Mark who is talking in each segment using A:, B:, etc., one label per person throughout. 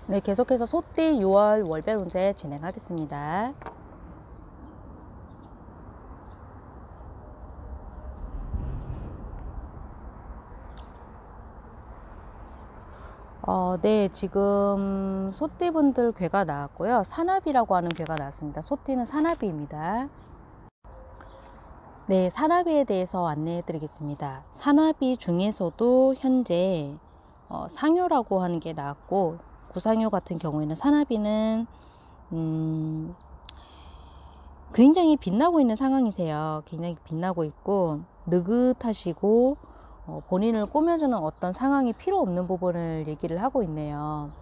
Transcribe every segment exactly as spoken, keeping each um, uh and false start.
A: 네, 계속해서 소띠 유월 월별 운세 진행하겠습니다. 어, 네, 지금 소띠분들 괴가 나왔고요. 산나비라고 하는 괴가 나왔습니다. 소띠는 산나비입니다. 네, 산나비에 대해서 안내해 드리겠습니다. 산나비 중에서도 현재 어, 상효라고 하는 게 나왔고, 구상효 같은 경우에는 산나비는 음, 굉장히 빛나고 있는 상황이세요. 굉장히 빛나고 있고 느긋하시고 어, 본인을 꾸며주는 어떤 상황이 필요 없는 부분을 얘기를 하고 있네요.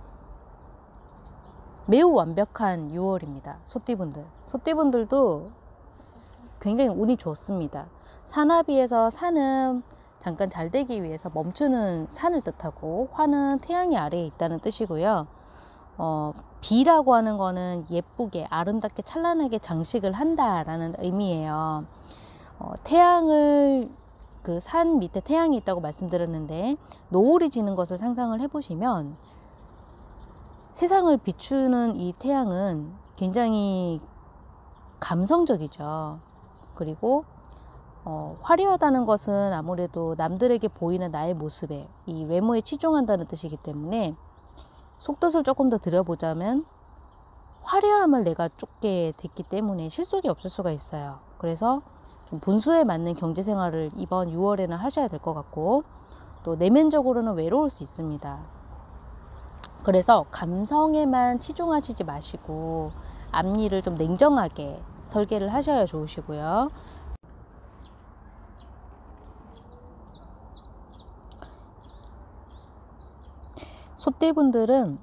A: 매우 완벽한 유월입니다. 소띠분들. 소띠분들도 굉장히 운이 좋습니다. 산나비에서 산은 잠깐 잘 되기 위해서 멈추는 산을 뜻하고, 화는 태양이 아래에 있다는 뜻이고요. 어, 비라고 하는 거는 예쁘게 아름답게 찬란하게 장식을 한다라는 의미예요. 어, 태양을 그 산 밑에 태양이 있다고 말씀드렸는데, 노을이 지는 것을 상상을 해보시면 세상을 비추는 이 태양은 굉장히 감성적이죠. 그리고 어, 화려하다는 것은 아무래도 남들에게 보이는 나의 모습에, 이 외모에 치중한다는 뜻이기 때문에 속뜻을 조금 더 드려보자면 화려함을 내가 쫓게 됐기 때문에 실속이 없을 수가 있어요. 그래서 좀 분수에 맞는 경제생활을 이번 유월에는 하셔야 될 것 같고, 또 내면적으로는 외로울 수 있습니다. 그래서 감성에만 치중하시지 마시고 앞일을 좀 냉정하게 설계를 하셔야 좋으시고요. 소띠분들은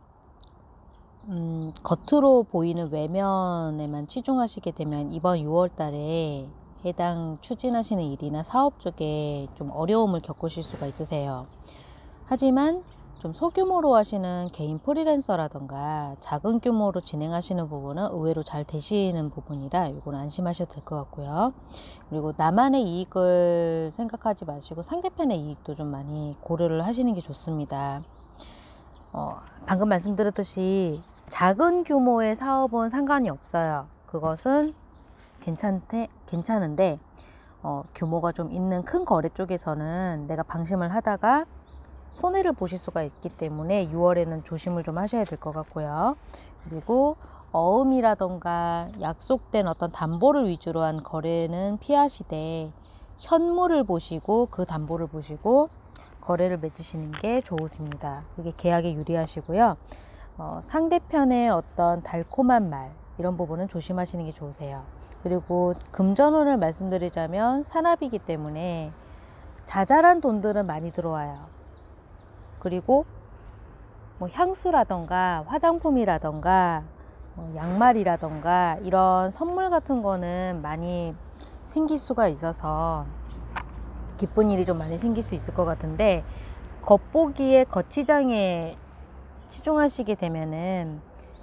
A: 음, 겉으로 보이는 외면에만 치중하시게 되면 이번 유월 달에 해당 추진하시는 일이나 사업 쪽에 좀 어려움을 겪으실 수가 있으세요. 하지만 좀 소규모로 하시는 개인 프리랜서라던가 작은 규모로 진행하시는 부분은 의외로 잘 되시는 부분이라 이건 안심하셔도 될 것 같고요. 그리고 나만의 이익을 생각하지 마시고 상대편의 이익도 좀 많이 고려를 하시는 게 좋습니다. 어, 방금 말씀드렸듯이 작은 규모의 사업은 상관이 없어요. 그것은 괜찮대, 괜찮은데 어, 규모가 좀 있는 큰 거래 쪽에서는 내가 방심을 하다가 손해를 보실 수가 있기 때문에 유월에는 조심을 좀 하셔야 될 것 같고요. 그리고 어음이라던가 약속된 어떤 담보를 위주로 한 거래는 피하시되 현물을 보시고 그 담보를 보시고 거래를 맺으시는 게 좋습니다. 그게 계약에 유리하시고요. 어, 상대편의 어떤 달콤한 말 이런 부분은 조심하시는 게 좋으세요. 그리고 금전운을 말씀드리자면 산나비이기 때문에 자잘한 돈들은 많이 들어와요. 그리고 뭐 향수라던가 화장품이라던가 뭐 양말이라던가 이런 선물 같은 거는 많이 생길 수가 있어서 기쁜 일이 좀 많이 생길 수 있을 것 같은데, 겉보기에 거치장에 치중하시게 되면은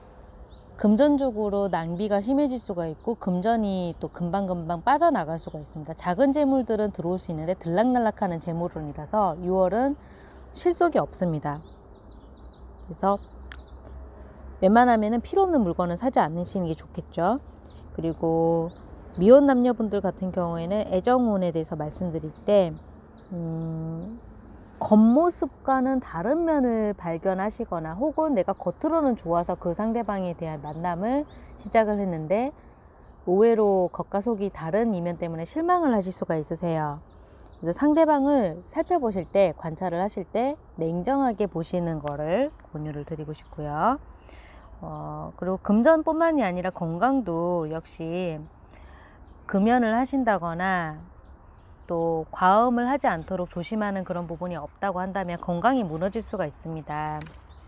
A: 금전적으로 낭비가 심해질 수가 있고 금전이 또 금방금방 빠져나갈 수가 있습니다. 작은 재물들은 들어올 수 있는데 들락날락하는 재물운이라서 유월은 실속이 없습니다. 그래서 웬만하면 필요 없는 물건은 사지 않으시는 게 좋겠죠. 그리고 미혼 남녀분들 같은 경우에는 애정운에 대해서 말씀드릴 때 음, 겉모습과는 다른 면을 발견하시거나 혹은 내가 겉으로는 좋아서 그 상대방에 대한 만남을 시작을 했는데 의외로 겉과 속이 다른 이면 때문에 실망을 하실 수가 있으세요. 그래서 상대방을 살펴보실 때, 관찰을 하실 때 냉정하게 보시는 거를 권유를 드리고 싶고요. 어, 그리고 금전뿐만이 아니라 건강도 역시 금연을 하신다거나 또 과음을 하지 않도록 조심하는 그런 부분이 없다고 한다면 건강이 무너질 수가 있습니다.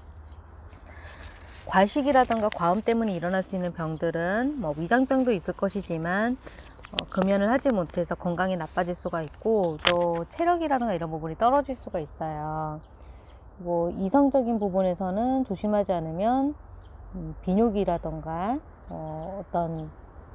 A: 과식이라든가 과음 때문에 일어날 수 있는 병들은 뭐 위장병도 있을 것이지만 어, 금연을 하지 못해서 건강이 나빠질 수가 있고 또 체력이라든가 이런 부분이 떨어질 수가 있어요. 뭐 이성적인 부분에서는 조심하지 않으면 음, 비뇨기라든가 어, 어떤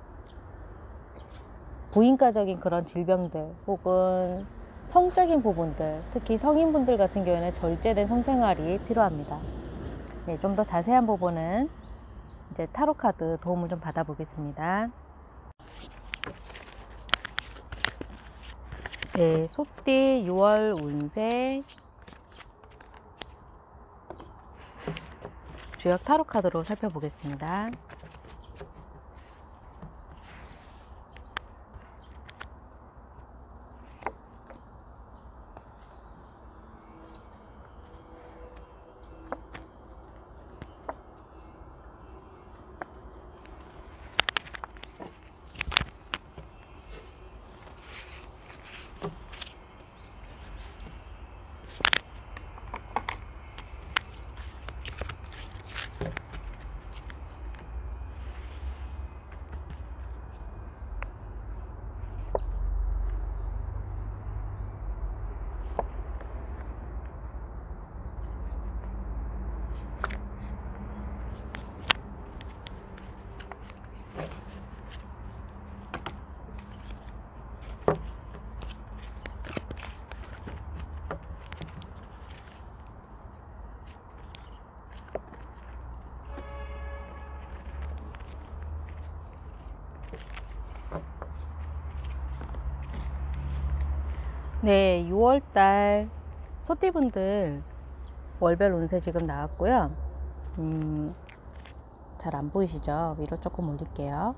A: 부인과적인 그런 질병들 혹은 성적인 부분들, 특히 성인분들 같은 경우에는 절제된 성생활이 필요합니다. 네, 좀 더 자세한 부분은 이제 타로 카드 도움을 좀 받아보겠습니다. 네, 소띠 유월 운세 주역 타로 카드로 살펴보겠습니다. 네, 유월달 소띠분들 월별 운세 지금 나왔고요. 음, 잘 안 보이시죠? 위로 조금 올릴게요.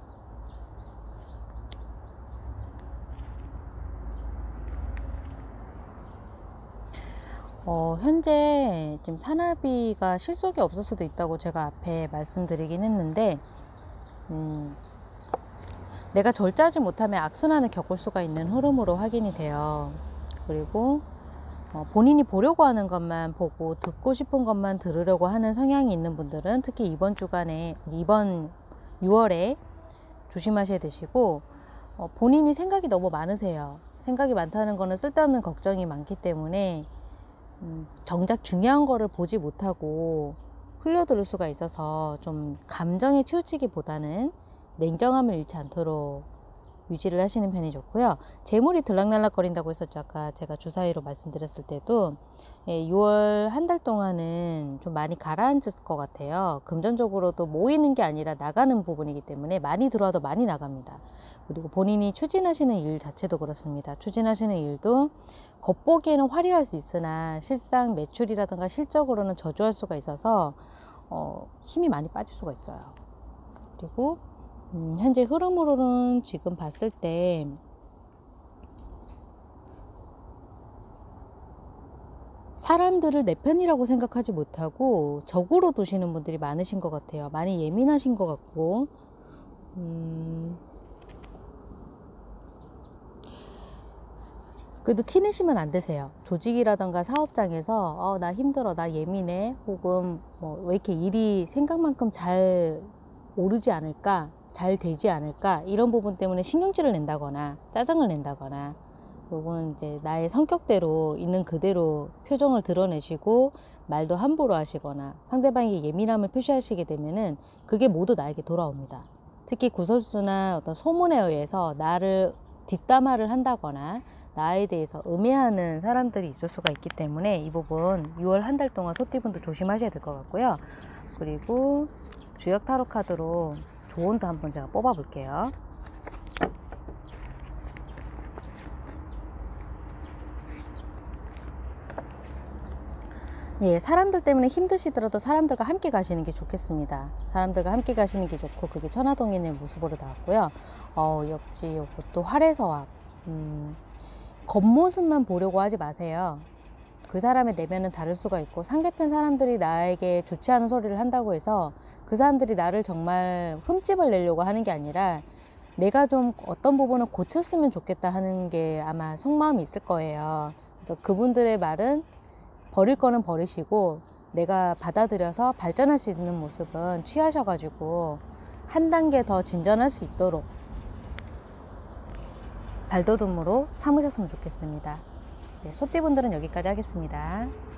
A: 어, 현재 지금 사나비가 실속이 없을 수도 있다고 제가 앞에 말씀드리긴 했는데, 음, 내가 절제하지 못하면 악순환을 겪을 수가 있는 흐름으로 확인이 돼요. 그리고 어, 본인이 보려고 하는 것만 보고 듣고 싶은 것만 들으려고 하는 성향이 있는 분들은 특히 이번 주간에 이번 유월에 조심하셔야 되시고, 어, 본인이 생각이 너무 많으세요. 생각이 많다는 거는 쓸데없는 걱정이 많기 때문에 음, 정작 중요한 거를 보지 못하고 흘려들을 수가 있어서 좀 감정에 치우치기보다는 냉정함을 잃지 않도록 유지를 하시는 편이 좋고요. 재물이 들락날락거린다고 했었죠. 아까 제가 주사위로 말씀드렸을 때도 예, 유월 한 달 동안은 좀 많이 가라앉을 것 같아요. 금전적으로도 모이는 게 아니라 나가는 부분이기 때문에 많이 들어와도 많이 나갑니다. 그리고 본인이 추진하시는 일 자체도 그렇습니다. 추진하시는 일도 겉보기에는 화려할 수 있으나 실상 매출이라든가 실적으로는 저조할 수가 있어서 어, 힘이 많이 빠질 수가 있어요. 그리고 음, 현재 흐름으로는 지금 봤을 때 사람들을 내 편이라고 생각하지 못하고 적으로 두시는 분들이 많으신 것 같아요. 많이 예민하신 것 같고 음, 그래도 티내시면 안 되세요. 조직이라던가 사업장에서 어, 나 힘들어, 나 예민해, 혹은 뭐 왜 이렇게 일이 생각만큼 잘 오르지 않을까, 잘 되지 않을까, 이런 부분 때문에 신경질을 낸다거나 짜증을 낸다거나, 혹은 이제 나의 성격대로 있는 그대로 표정을 드러내시고 말도 함부로 하시거나 상대방이 예민함을 표시하시게 되면은 그게 모두 나에게 돌아옵니다. 특히 구설수나 어떤 소문에 의해서 나를 뒷담화를 한다거나 나에 대해서 음해하는 사람들이 있을 수가 있기 때문에 이 부분 유월 한 달 동안 소띠분도 조심하셔야 될 것 같고요. 그리고 주역 타로 카드로 조언도 한번 제가 뽑아 볼게요. 예, 사람들 때문에 힘드시더라도 사람들과 함께 가시는 게 좋겠습니다. 사람들과 함께 가시는 게 좋고 그게 천하동인의 모습으로 나왔고요. 어, 역시 이것도 활에서와 음, 겉모습만 보려고 하지 마세요. 그 사람의 내면은 다를 수가 있고 상대편 사람들이 나에게 좋지 않은 소리를 한다고 해서 그 사람들이 나를 정말 흠집을 내려고 하는 게 아니라 내가 좀 어떤 부분을 고쳤으면 좋겠다 하는 게 아마 속마음이 있을 거예요. 그래서 그분들의 말은 버릴 거는 버리시고 내가 받아들여서 발전할 수 있는 모습은 취하셔가지고 한 단계 더 진전할 수 있도록 발돋움으로 삼으셨으면 좋겠습니다. 네, 소띠분들은 여기까지 하겠습니다.